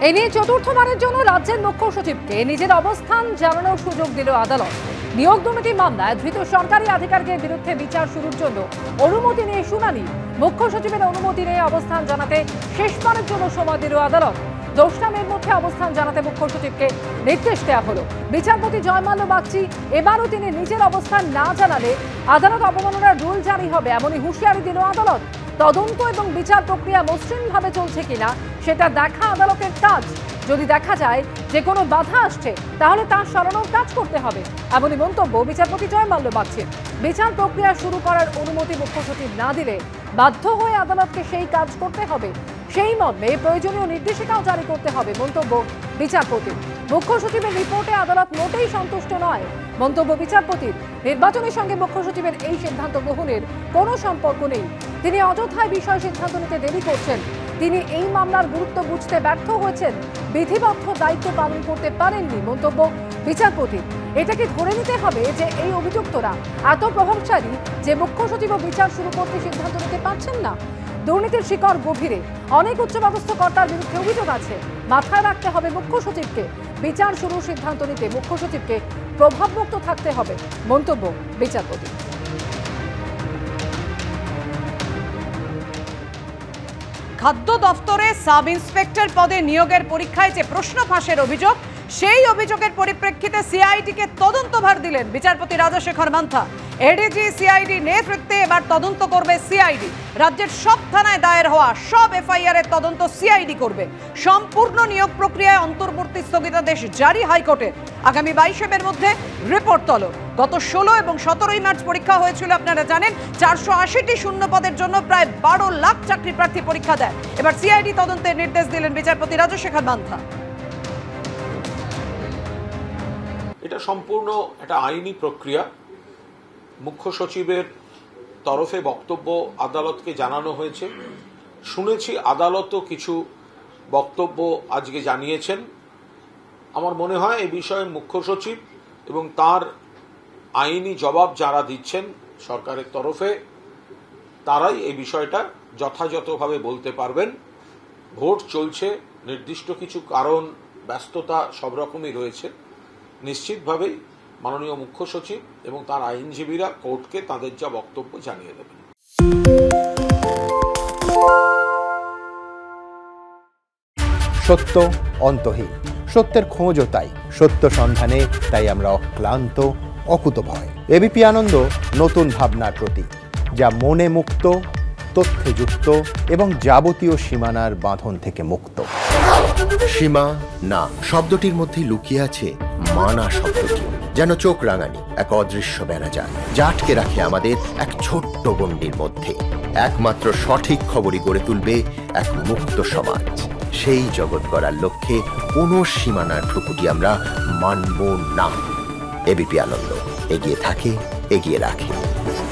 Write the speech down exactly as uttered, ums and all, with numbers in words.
এ নিয়ে চতুর্থবারের জন্য রাজ্যের মুখ্য সচিবকে নিজের অবস্থান জানানোর সুযোগ দিল আদালত। নিয়োগ দুর্নীতি মামলায় ধৃত সরকারি আধিকারিকের বিরুদ্ধে বিচার শুরুর জন্য অনুমতি নিয়ে শুনানি। মুখ্য সচিবের অনুমতি নিয়ে অবস্থান জানাতে শেষবারের জন্য সময় দিল আদালত। দশ নামের মধ্যে অবস্থান জানাতে মুখ্য সচিবকে নির্দেশ দেওয়া হলো। বিচারপতি জয়মাল্য বাগচি এবারও তিনি নিজের অবস্থান না জানালে আদালত অবমাননার রুল জারি হবে এমনই হুঁশিয়ারি দিল আদালত। তদন্ত এবং বিচার প্রক্রিয়া মসৃণভাবে চলছে কিনা সেটা দেখা আদালতের কাজ। যদি দেখা যায় যে কোনো বাধা আসছে তাহলে তা সরানোর কাজ করতে হবে এমনই মন্তব্য বিচারপতি জয়মাল্য বাগচির। বিচার প্রক্রিয়া শুরু করার অনুমতি মুখ্য সচিব না দিলে বাধ্য হয়ে আদালতকে সেই কাজ করতে হবে। সেই মর্মে প্রয়োজনীয় নির্দেশিকাও জারি করতে হবে মন্তব্য বিচারপতির। মুখ্য সচিবের রিপোর্টে আদালত মোটেই সন্তুষ্ট নয় মন্তব্য বিচারপতির। নির্বাচনের সঙ্গে মুখ্য সচিবের এই সিদ্ধান্ত গ্রহণের কোনো সম্পর্ক নেই। তিনি অযথায় বিষয় সিদ্ধান্ত নিতে দেরি করছেন। তিনি এই মামলার গুরুত্ব বুঝতে ব্যর্থ হয়েছেন, বিধিবদ্ধ দায়িত্ব পালন করতে পারেননি মন্তব্য বিচারপতির। এটাকে ধরে নিতে হবে যে এই অভিযুক্তরা এত প্রভাবশালী যে মুখ্য সচিব বিচার শুরু করতে সিদ্ধান্ত নিতে পারছেন না। দুর্নীতির শিকড় গভীরে, অনেক উচ্চপদস্থ কর্তার বিরুদ্ধে অভিযোগ আছে। মাথায় রাখতে হবে মুখ্য সচিবকে বিচার শুরুর সিদ্ধান্ত নিতে মুখ্য সচিবকে প্রভাবমুক্ত থাকতে হবে মন্তব্য বিচারপতি। খাদ্য দফতরে সাব ইন্সপেক্টর পদে নিয়োগের পরীক্ষায় যে প্রশ্ন ফাঁসের অভিযোগ, সেই অভিযোগের পরিপ্রেক্ষিতে সিআইডিকে তদন্তভার দিলেন বিচারপতি রাজাশেখর মান্থা। এডিজি সিআইডি নেতৃত্বে এবার তদন্ত করবে সিআইডি। রাজ্যের সব থানায় দায়ের হওয়া সব এফআইআর এর তদন্ত সিআইডি করবে। সম্পূর্ণ নিয়োগ প্রক্রিয়ায় অন্তর্বর্তী স্থগিতাদেশ জারি হাইকোর্টের। আগামী বাইশে মের মধ্যে রিপোর্ট তলব। গত ষোলো এবং সতেরোই মার্চ পরীক্ষা হয়েছিল আপনারা জানেন। চারশো আশিটি শূন্য পদের জন্য প্রায় বারো লাখ চাকরি প্রার্থী পরীক্ষা দেয়। এবার সিআইডি তদন্তের নির্দেশ দিলেন বিচারপতি রাজাশেখর মান্থা। এটা সম্পূর্ণ একটা আইনি প্রক্রিয়া। মুখ্য সচিবের তরফে বক্তব্য আদালতকে জানানো হয়েছে। শুনেছি আদালতও কিছু বক্তব্য আজকে জানিয়েছেন। আমার মনে হয় এই বিষয়ে মুখ্য সচিব এবং তার আইনি জবাব যারা দিচ্ছেন সরকারের তরফে, তারাই এই বিষয়টা যথাযথভাবে বলতে পারবেন। ভোট চলছে, নির্দিষ্ট কিছু কারণ, ব্যস্ততা সব রকমই রয়েছে। নিশ্চিতভাবেই মাননীয় মুখ্য সচিব এবং তার আইনজীবীরা কোর্টকে তাদের যা বক্তব্য জানিয়ে দেবেন। সত্য অন্তহীন, সত্যের খোঁজও তাই, সত্য সন্ধানে তাই আমরা অক্লান্ত, অকুতভয়। এবিপি আনন্দ নতুন ভাবনার প্রতীক, যা মনে মুক্ত, তথ্যে যুক্ত এবং যাবতীয় সীমানার বাঁধন থেকে মুক্ত। সীমা না শব্দটির মধ্যে লুকিয়ে আছে মানা শব্দটি, যেন চোখ রাঙানি এক অদৃশ্য ব্যানাজার, যা আটকে রাখে আমাদের এক ছোট্ট গণ্ডির মধ্যে। একমাত্র সঠিক খবরই গড়ে তুলবে এক মুক্ত সমাজ। সেই জগৎ গড়ার লক্ষ্যে কোনো সীমানার ঠুকুটি আমরা মানব না। এবিপি আনন্দ এগিয়ে থাকে, এগিয়ে রাখে।